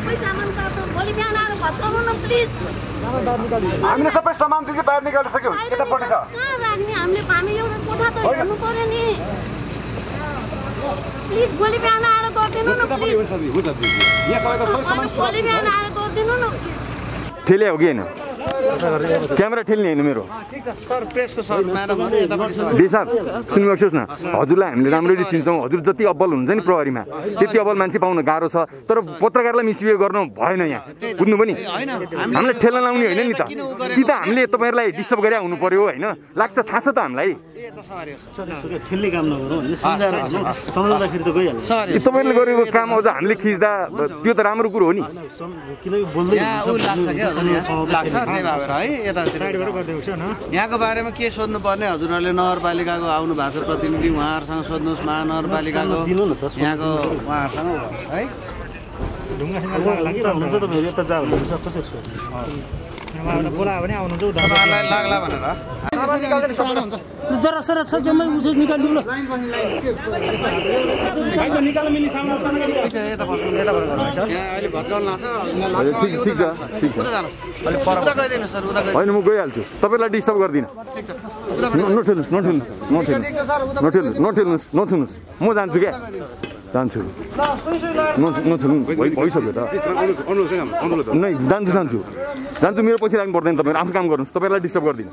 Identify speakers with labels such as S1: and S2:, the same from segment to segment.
S1: सबै सामान छ भोलि बिहान आएर भत्काउनु न प्लिज
S2: हामीले सबै सामान दिए बाहिर निकालिसक्यौ यतापट्टि छ
S1: कहाँ राख्ने हामी एउटा कोठा त हेर्नु पर्यो नि प्लिज भोलि बिहान आएर गरिदिनु न प्लिज भोलि बिहान आएर गरिदिनु न
S3: ठेले हो कि होइन क्यामेरा ठेल्ने होइन मेरो
S4: ठीक छ सर प्रेसको सर म्याडम यतापट्टि छ
S3: डी साहब सुन्नुहोस् न हजुरलाई हामीले राम्ररी चिन्छौँ हजुर जति अब्बल हुन्छ नि प्रहरीमा त्यति अब्बल मान्छे पाउन गाह्रो छ तर पत्रकारलाई मिसबिहेभ गर्नु भएन यहाँ बुझ्नु पनि हामीले ठेला लाउने होइन नि त कि त हामीले तपाईँहरूलाई डिस्टर्ब गरेर आउनु पर्यो होइन लाग्छ थाहा छ त हामीलाई
S5: ठेल्ने काम नगरौँ सम्झाउँदाखेरि त गइहाल्छ
S3: तपाईँले गरेको काम अझ हामीले खिच्दा त्यो त राम्रो कुरो हो नि
S5: किनकि बोल्दै
S4: लाग्छ त्यही भएर है यतातिर यहाँको बारेमा के सोध्नु पर्ने हजुरहरूले नगरपालिकाको आउनु भएको छ प्रतिनिधि उहाँहरूसँग सोध्नुहोस् महानगरपालिकाको यहाँको उहाँहरूसँग है
S5: बोलायो भने आउनुहुन्छ
S4: तपाईँहरूलाई लाग्ला भनेर
S5: जरा सर छ जम्मै उठे निकाल्दिनु ल
S4: यता बस्नु यहाँ अहिले भत्काउनु लाग्छ
S3: होइन म गइहाल्छु तपाईँलाई डिस्टर्ब गर्दिनँ नठेल्नुहोस् म जान्छु क्या जान्छु भइसक्यो त नै जान्छु मेरो पछि लाग्नु पर्दैन तपाईँहरू आफ्नो काम गर्नुहोस् तपाईँलाई डिस्टर्ब गर्दिनँ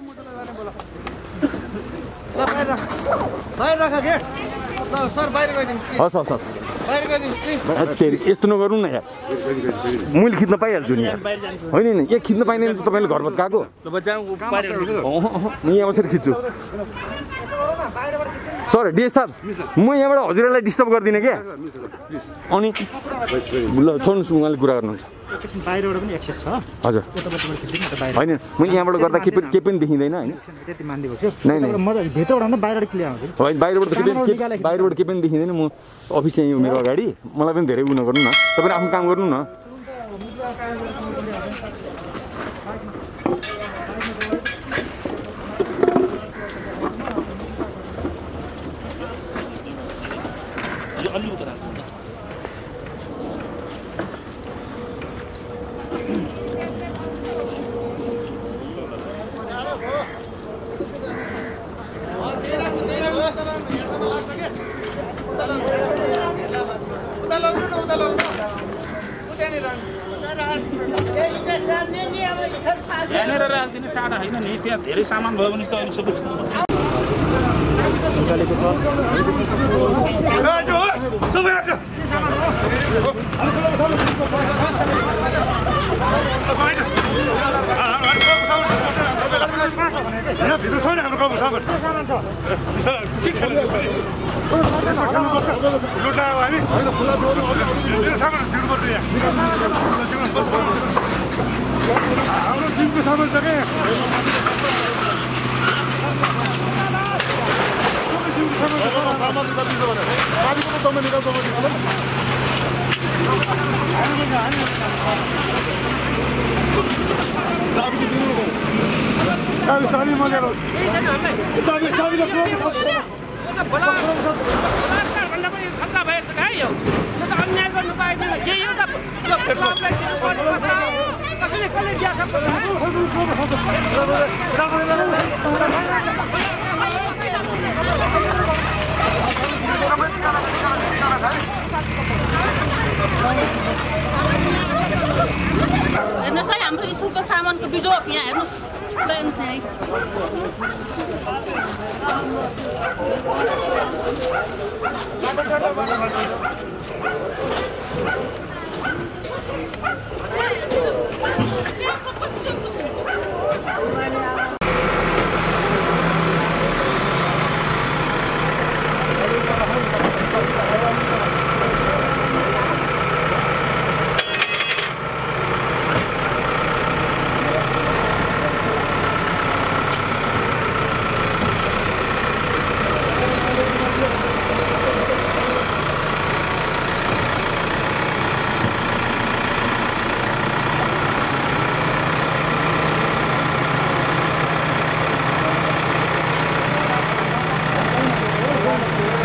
S3: हस् हस् हस् यस्तो नगर्नु न यार मैले खिच्न पाइहाल्छु नि यार होइन नि यहाँ खिच्न पाइँदैन तपाईँले घर भत्काएको म यहाँ बसेर खिच्छु सर डिएस साहब म यहाँबाट हजुरहरूलाई डिस्टर्ब गर्दिनँ क्या अनि ल छोड्नुहोस् उहाँले कुरा गर्नुहुन्छ
S5: बाहिरबाट पनि एक्सेस छ
S3: हजुर होइन म यहाँबाट गर्दा केही पनि देखिँदैन होइन
S5: त्यति मान्दिएको थियो
S3: नै नै
S5: म त भित्रबाट भन्दा बाहिरबाट क्लियर आउँछ
S3: होइन बाहिरबाट केही पनि देखिँदैन म अफिस यहीँ हो मेरो अगाडि मलाई पनि धेरै उयो नगर्नु न तपाईँले आफ्नो काम गर्नु न
S6: यहाँनिर राखिदिनु टाढा होइन नि त्यहाँ धेरै सामान भयो भने त अहिले सबै
S2: भित्र छ नि हाम्रो गाउँको सामान लुटायो हामी सामान दिनुपर्छ यहाँ हाम्रो टिमको सामान छ क्या साडी मगेर
S6: खतरा भएछ क्या यो त अन्याय गर्नु पाइँदैन केही एउटा कसैले कसले दिया
S1: हेर्नुहोस् है हाम्रो स्कुलको सामानको बिजोक यहाँ हेर्नुहोस्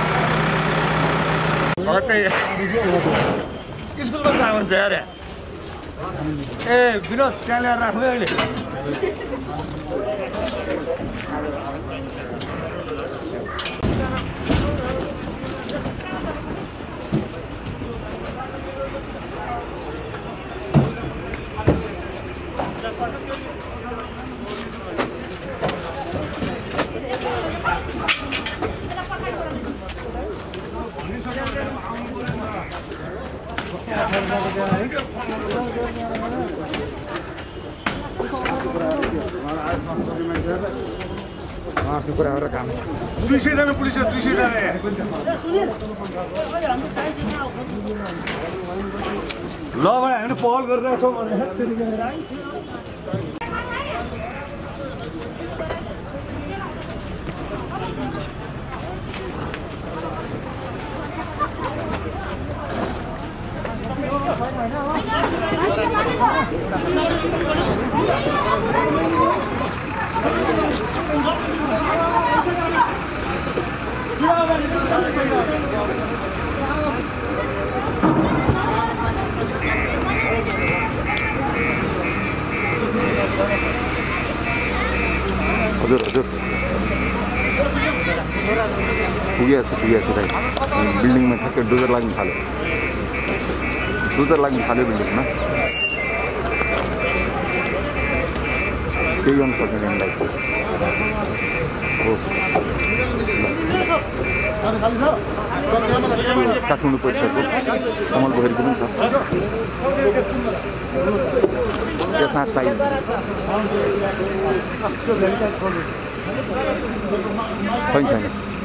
S2: स्कुलमा सामान छ अरे
S7: ए विरोध त्यहाँ ल्याएर राख्नु अहिले
S2: कुरा गरेर काम 200 जना पुलिस 200 जना ल भने हामीले पहल गरिरहेको छौँ भने
S3: हजुर पुगेछ भाइ बिल्डिङमा ठ्याक्कै डोजर लाग्न थाल्यो बिल्डिङमा केही गर्नु सक्दैन हामीलाई काठमाडौँ परिसरको कमल पोखरीको पनि छ त्यसमा साइड छैन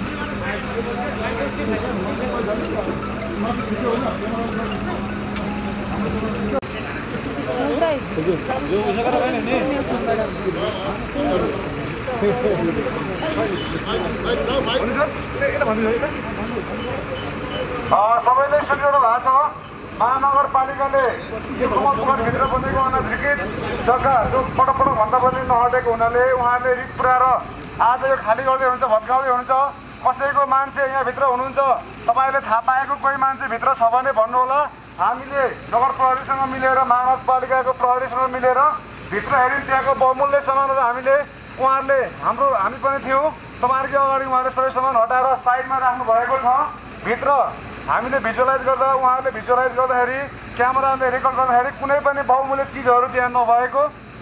S2: सबैले सुनिरहनु भएको छ महानगरपालिकाले यो कमलपोखरभित्र बनेको अनाधिकृत जग्गा जो पटक भन्दा पनि नहटेको हुनाले उहाँहरूले रिट पुऱ्याएर आज यो खाली गर्दै हुनुहुन्छ भत्काउँदै हुनुहुन्छ कसैको मान्छे यहाँभित्र हुनुहुन्छ तपाईँले थाहा पाएको कोही मान्छे भित्र छ भने भन्नुहोला हामीले नगर प्रहरीसँग मिलेर महानगरपालिकाको प्रहरीसँग मिलेर भित्र हेऱ्यौँ त्यहाँको बहुमूल्य सामानहरू हामीले उहाँहरूले हामी पनि थियौँ तपाईँहरूकै अगाडि उहाँहरूले सबै सामान हटाएर साइडमा राख्नु भएको छ भित्र हामीले भिजुअलाइज गर्दा उहाँहरूले भिजुअलाइज गर्दाखेरि क्यामेराले रेकर्ड गर्दाखेरि कुनै पनि बहुमूल्य चिजहरू त्यहाँ नभएको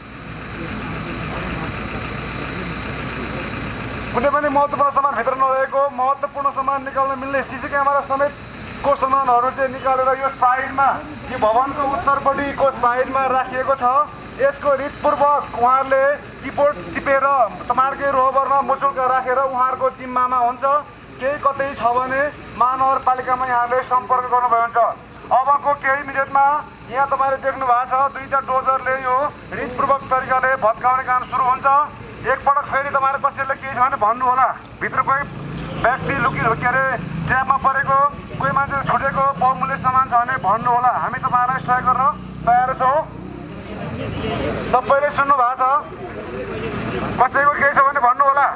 S2: कुनै पनि महत्त्वपूर्ण सामान भित्र नरहेको महत्त्वपूर्ण सामान निकाल्न मिल्ने सिसी क्यामेरा समेतको सामानहरू चाहिँ निकालेर यो साइडमा यो भवनको उत्तरपट्टिको साइडमा राखिएको छ यसको रितपूर्वक उहाँहरूले टिपोट टिपेर तपाईँहरूकै रोबरमा मुचुल्का राखेर उहाँहरूको जिम्मामा हुन्छ केही कतै छ भने महानगरपालिकामा यहाँले सम्पर्क गर्नुभयो हुन्छ अबको केही मिनटमा यहाँ तपाईँले देख्नु भएको छ दुईटा डोजरले यो रितपूर्वक तरिकाले भत्काउने काम सुरु हुन्छ एकपटक फेरि तपाईँहरू कसैले केही छ भने भन्नु होला भित्र कोही व्यक्ति के अरे ट्र्यापमा परेको कोही मान्छे छुटेको बहुमूल्य सामान छ भने भन्नु होला हामी तपाईँहरूलाई सहयोग गर्न तयार छौँ सबैले सुन्नु भएको छ कसैको केही छ भने भन्नु होला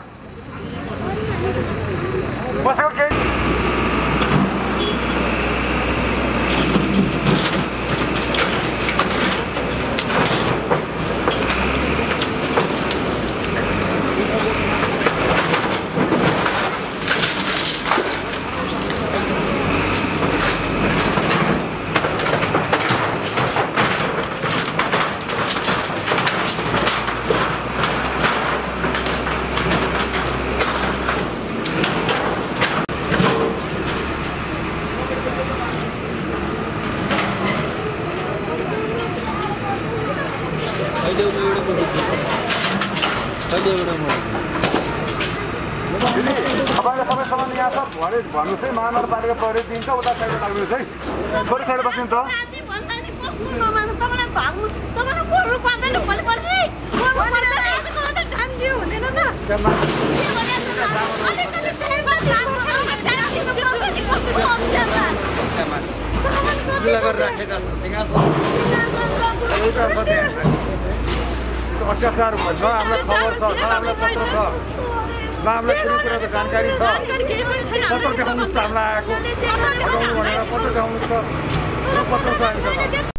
S2: कसैको केही तपाईँले सबै सामान यहाँ छ भन्नुहोस् है महानगरपालिका प्रहरी दिन्छ उता साइडमा लाग्नुहोस् है छोरी साइड बस्नुहुन्छ अत्याचार भन्छ हामीलाई खबर छ हामीलाई पत्र छ हामीलाई कुनै कुराको जानकारी छ पत्र देखाउनुहोस् त हामीलाई आएको हटाउनु भनेर पत्र देखाउनुहोस् त पत्र छ हामीसँग